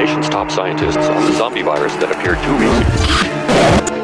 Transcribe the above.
nation's top scientists on the zombie virus that appeared 2 weeks ago.